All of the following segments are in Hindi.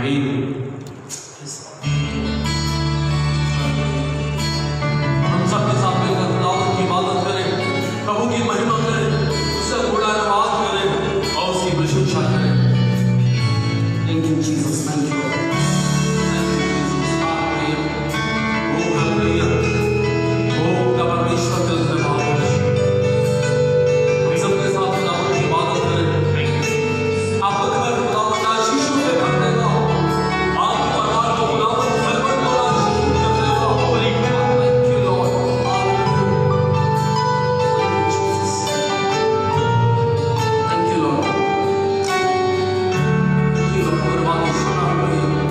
आमीन। हम सबके साथ मिलकर खुदावंद की इबादत करें, प्रभु की महिमा करें, उससे गुणगान करें और उसकी प्रशंसा करें। Thank you, Jesus. Thank you, Lord. Thank you, Lord.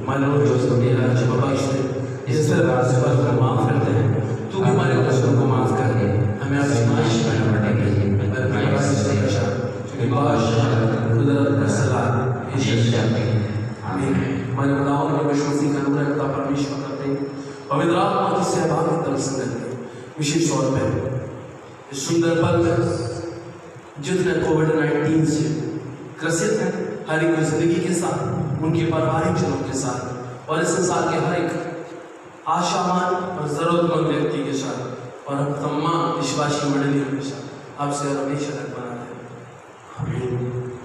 हमारे लोग दोस्तों के राज्य बाबा ईश्वर इस तरह से को माफ करते हैं, तू भी हमारे दोस्तों को माफ कर दे, हमें आजमाइश में न पड़ने दे, पर प्रयास से बचा, क्योंकि बादशाह कुदरत का सलाह ईश्वर आमीन। हमारे खुदावंद के यीशु मसीह का अनुग्रह खुदा परमेश्वर करते हैं, पवित्र आत्मा की सहभागिता में संगत विशेष तौर पर इस सुंदर पल में जितने कोविड-19 से ग्रसित हैं, हर एक जिंदगी के साथ, उनके पारिवारिक जनों के साथ और इस संसार के हर एक आशावान और जरूरतमंद व्यक्ति के साथ और हम तमाम विश्वासी मंडलियों के साथ आपसे हमेशा तक बनाते हैं। आमीन।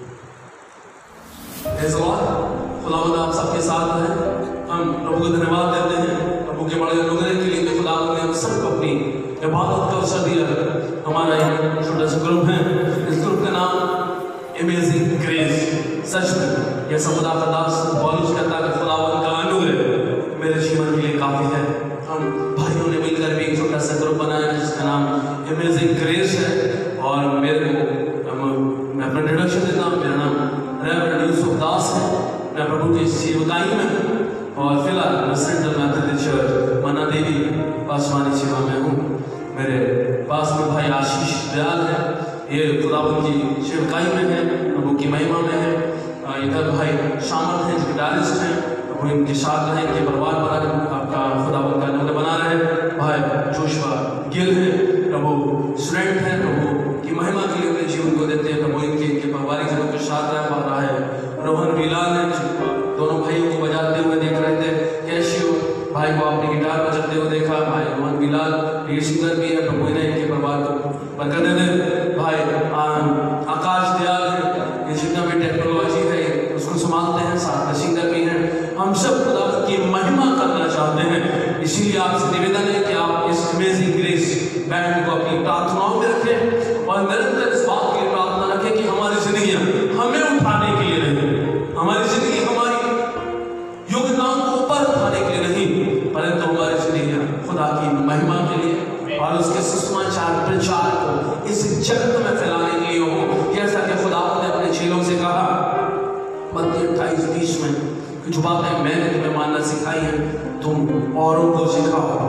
खुदावंद आप सबके साथ हैं। हम प्रभु को धन्यवाद देते हैं प्रभु के बड़े अनुग्रह के लिए। खुदावंद ने हम सबको अपनी इबादत का अवसर दिया। हमारा एक छोटा सा ग्रुप है, इस ग्रुप का नाम अमेजिंग ग्रेस। सच में यह समुदा का दास पौलुस कहता है कि खुदावंद का अनुग्रह मेरे जीवन के लिए काफी है। हम भाइयों ने मिलकर भी एक छोटा सा ग्रुप बनाया है जिसका नाम अमेजिंग ग्रेस है। और मेरे को मैं अपना इंट्रोडक्शन देता हूँ। मेरा नाम रेवरेंड यूसुफ दास है। मैं प्रभु की सेवकाई में हूँ और फिलहाल मैं central Methodist church Manna Devi Paswani सेवा में हूँ। मेरे पास में भाई आशीष दयाल है, ये खुदावंद की सेवकाई में है, प्रभु की महिमा में है। इधर भाई शामल हैं जो गिटारिस्ट हैं, प्रभु इनके साथ रहें, इनके परिवार पर आपका खुदावंद का अनुग्रह बना रहे। भाई जोशुआ गिल है, प्रभु स्टूडेंट हैं, प्रभु की महिमा के लिए अपने जीवन को देते हैं। प्रभु इनके पारिवारिक जनों के साथ रहा है। रोहन विलाल है, दोनों भाइयों को बजाते हुए देख रहे थे। कैशियो भाई को आपने गिटार बजाते हुए देखा। भाई रोहन विलाल लीड सिंगर भी है, प्रभु ने इनके परिवार को बरकत दे दे। भाई आकाश दयाल है, ये जितना भी टेक्नोलॉजी है उसको संभालते हैं, साथ में सिंगर भी हैं। हम सब खुदा की महिमा करना चाहते हैं, इसीलिए आपसे निवेदन है कि आप इस अमेजिंग ग्रेस बैंड को अपनी प्रार्थनाओं में रखें और निरंतर इस बात के लिए प्रार्थना रखें कि हमारी जिंदगियां हमें उठाने के लिए नहीं, हमारी जिंदगी हमारी योग्यताओं को ऊपर उठाने के लिए नहीं, परंतु हमारी जिंदगियां खुदा की महिमा के लिए और उसके सुसमाचार प्रचार को इस जगत में फैलाने के लिए हो। जैसा कि खुदा ने अपने चेलों से कहा मत्ती 28:20 में, जो बातें मैंने तुम्हें मानना सिखाई है तुम औरों को सिखाओ,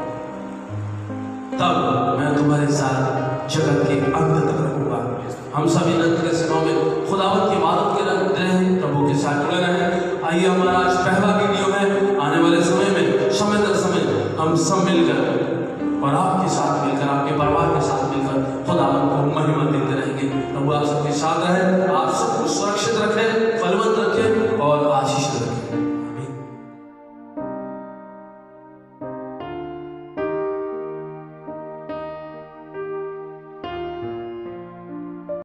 तब मैं तुम्हारे साथ जगत के अंत तक रखूंगा। हम सभी नंद के सिरों में खुदावंद की इबादत के रहे, प्रभु के साथ जुड़े रहे। आइए हमारा आज पहला वीडियो है। आने वाले समय में समय दर समय हम सब मिलकर और आपके साथ मिलकर, आपके परिवार के साथ मिलकर खुदावंद को महिमा देते रहेंगे। प्रभु आप सबके साथ रहे, आप सबको सुरक्षित रखें, फलवंत रखें और आशीष